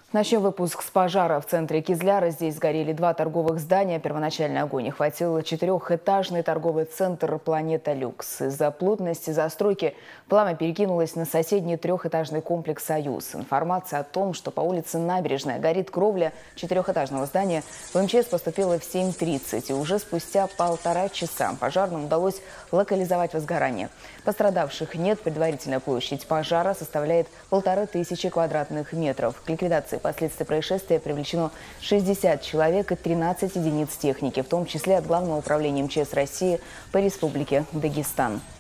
Начнем выпуск с пожара в центре Кизляра. Здесь сгорели два торговых здания. Первоначальный огонь охватил четырехэтажный торговый центр «Планета Люкс». Из-за плотности застройки пламя перекинулось на соседний трехэтажный комплекс «Союз». Информация о том, что по улице Набережная горит кровля четырехэтажного здания, в МЧС поступила в 7:30. И уже спустя 1,5 часа пожарным удалось локализовать возгорание. Пострадавших нет. Предварительная площадь пожара составляет 1500 квадратных метров. К ликвидации последствий происшествия привлечено 60 человек и 13 единиц техники, в том числе от Главного управления МЧС России по Республике Дагестан.